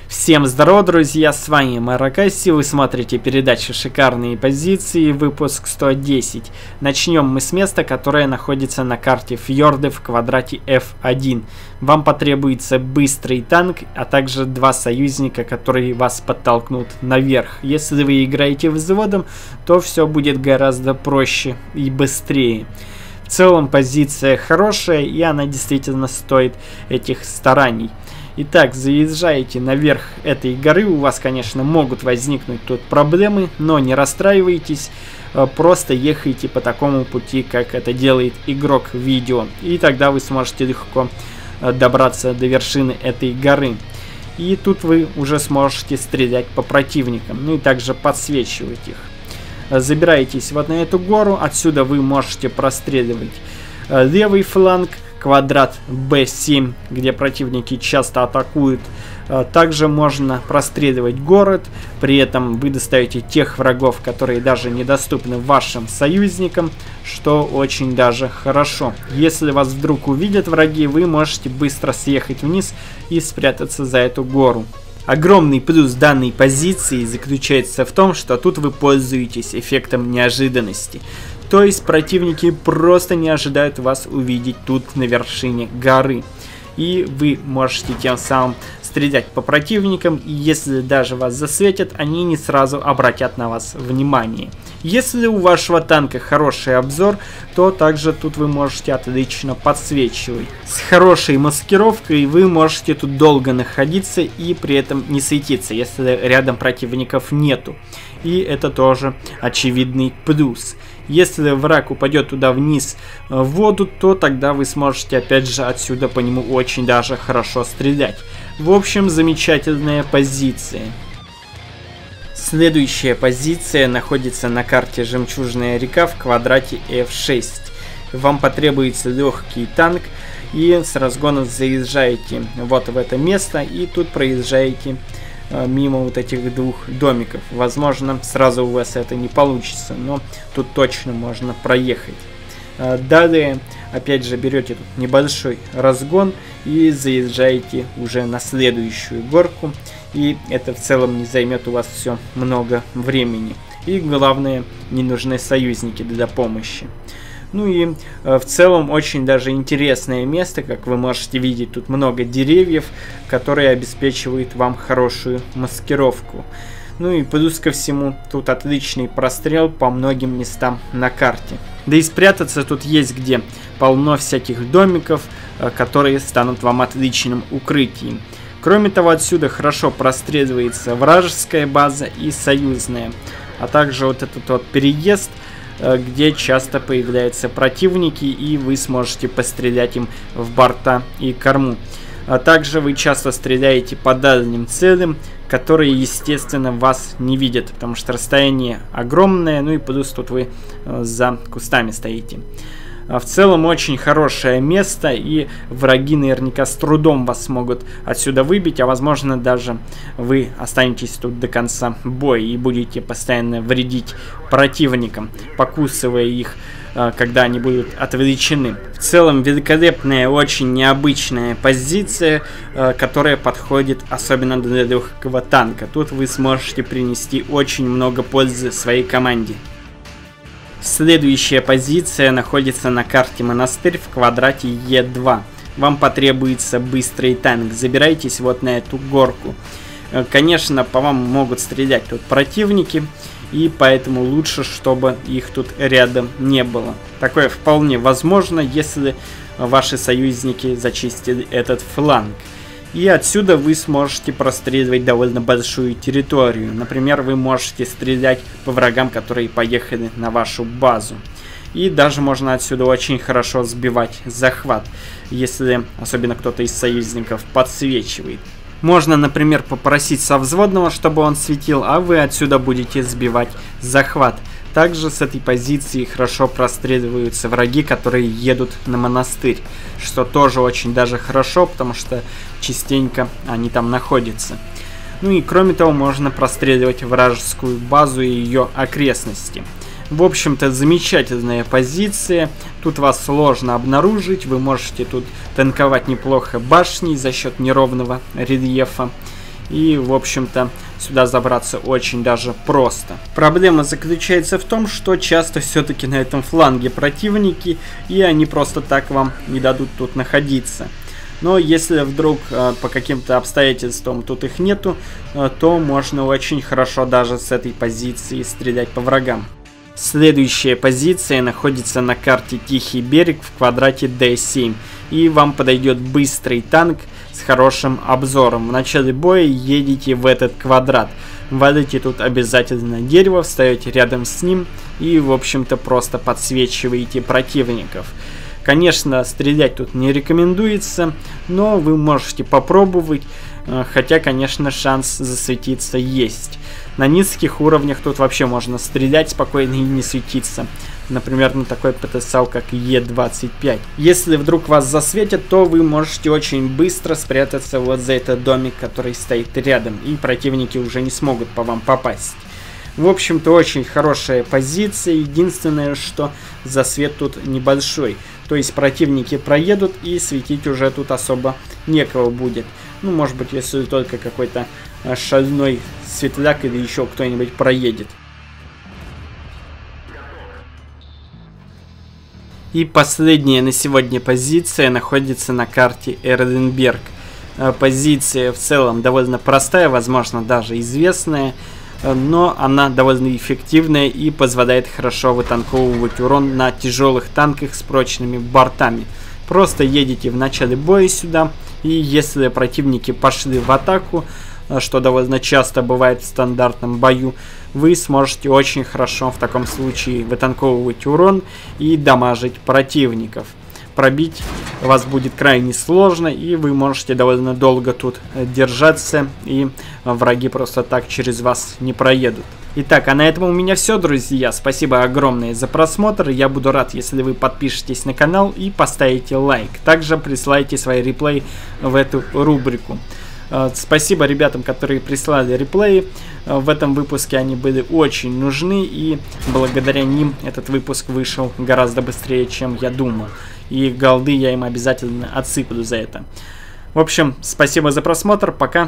Всем здорово, друзья, с вами Маракаси, вы смотрите передачу «Шикарные позиции», выпуск 110. Начнем мы с места, которое находится на карте Фьорды в квадрате F1. Вам потребуется быстрый танк, а также два союзника, которые вас подтолкнут наверх. Если вы играете взводом, то все будет гораздо проще и быстрее. В целом позиция хорошая, и она действительно стоит этих стараний. Итак, заезжаете наверх этой горы, у вас, конечно, могут возникнуть тут проблемы, но не расстраивайтесь, просто ехайте по такому пути, как это делает игрок в видео, и тогда вы сможете легко добраться до вершины этой горы. И тут вы уже сможете стрелять по противникам, ну и также подсвечивать их. Забираетесь вот на эту гору, отсюда вы можете простреливать левый фланг, квадрат B7, где противники часто атакуют. Также можно простреливать город, при этом вы достаете тех врагов, которые даже недоступны вашим союзникам, что очень даже хорошо. Если вас вдруг увидят враги, вы можете быстро съехать вниз и спрятаться за эту гору. Огромный плюс данной позиции заключается в том, что тут вы пользуетесь эффектом неожиданности. То есть противники просто не ожидают вас увидеть тут на вершине горы. И вы можете тем самым стрелять по противникам, и если даже вас засветят, они не сразу обратят на вас внимание. Если у вашего танка хороший обзор, то также тут вы можете отлично подсвечивать. С хорошей маскировкой вы можете тут долго находиться и при этом не светиться, если рядом противников нету. И это тоже очевидный плюс. Если враг упадет туда вниз в воду, то тогда вы сможете опять же отсюда по нему очень даже хорошо стрелять. В общем, замечательная позиция. Следующая позиция находится на карте Жемчужная река в квадрате F6. Вам потребуется легкий танк, и с разгона заезжаете вот в это место, и тут проезжаете мимо вот этих двух домиков. Возможно, сразу у вас это не получится, но тут точно можно проехать. Далее, опять же, берете тут небольшой разгон и заезжаете уже на следующую горку. И это в целом не займет у вас все много времени. И главное, не нужны союзники для помощи. Ну и в целом очень даже интересное место, как вы можете видеть, тут много деревьев, которые обеспечивают вам хорошую маскировку. Ну и плюс ко всему, тут отличный прострел по многим местам на карте. Да и спрятаться тут есть где, полно всяких домиков, которые станут вам отличным укрытием. Кроме того, отсюда хорошо простреливается вражеская база и союзная, а также вот этот вот переезд, где часто появляются противники, и вы сможете пострелять им в борта и корму. А также вы часто стреляете по дальним целям, которые, естественно, вас не видят, потому что расстояние огромное, ну и плюс тут вы за кустами стоите. В целом очень хорошее место, и враги наверняка с трудом вас могут отсюда выбить, а возможно даже вы останетесь тут до конца боя и будете постоянно вредить противникам, покусывая их, когда они будут отвлечены. В целом великолепная, очень необычная позиция, которая подходит особенно для легкого танка. Тут вы сможете принести очень много пользы своей команде. Следующая позиция находится на карте Монастырь в квадрате Е2. Вам потребуется быстрый танк. Забирайтесь вот на эту горку. Конечно, по вам могут стрелять тут противники, и поэтому лучше, чтобы их тут рядом не было. Такое вполне возможно, если ваши союзники зачистили этот фланг. И отсюда вы сможете простреливать довольно большую территорию. Например, вы можете стрелять по врагам, которые поехали на вашу базу. И даже можно отсюда очень хорошо сбивать захват, если особенно кто-то из союзников подсвечивает. Можно, например, попросить совзводного, чтобы он светил, а вы отсюда будете сбивать захват. Также с этой позиции хорошо простреливаются враги, которые едут на монастырь, что тоже очень даже хорошо, потому что частенько они там находятся. Ну и кроме того, можно простреливать вражескую базу и ее окрестности. В общем-то, замечательная позиция. Тут вас сложно обнаружить. Вы можете тут танковать неплохо башней за счет неровного рельефа. И, в общем-то, сюда забраться очень даже просто. Проблема заключается в том, что часто все-таки на этом фланге противники, и они просто так вам не дадут тут находиться. Но если вдруг по каким-то обстоятельствам тут их нету, то можно очень хорошо даже с этой позиции стрелять по врагам. Следующая позиция находится на карте Тихий берег в квадрате D7. И вам подойдет быстрый танк с хорошим обзором. В начале боя едете в этот квадрат. Валите тут обязательно дерево, встаете рядом с ним и, в общем-то, просто подсвечиваете противников. Конечно, стрелять тут не рекомендуется, но вы можете попробовать, хотя, конечно, шанс засветиться есть. На низких уровнях тут вообще можно стрелять спокойно и не светиться. Например, на такой ПТСАУ, как Е25. Если вдруг вас засветят, то вы можете очень быстро спрятаться вот за этот домик, который стоит рядом, и противники уже не смогут по вам попасть. В общем-то, очень хорошая позиция. Единственное, что засвет тут небольшой. То есть противники проедут, и светить уже тут особо некого будет. Ну, может быть, если только какой-то шальной светляк или еще кто-нибудь проедет. И последняя на сегодня позиция находится на карте Эрденберг. Позиция в целом довольно простая, возможно, даже известная, но она довольно эффективная и позволяет хорошо вытанковывать урон на тяжелых танках с прочными бортами. Просто едете в начале боя сюда, и если противники пошли в атаку, что довольно часто бывает в стандартном бою, вы сможете очень хорошо в таком случае вытанковывать урон и дамажить противников. Пробить вас будет крайне сложно, и вы можете довольно долго тут держаться, и враги просто так через вас не проедут. Итак, а на этом у меня все, друзья. Спасибо огромное за просмотр. Я буду рад, если вы подпишетесь на канал и поставите лайк. Также присылайте свои реплеи в эту рубрику. Спасибо ребятам, которые прислали реплеи. В этом выпуске они были очень нужны, и благодаря ним этот выпуск вышел гораздо быстрее, чем я думал. И голды я им обязательно отсыплю за это. В общем, спасибо за просмотр, пока.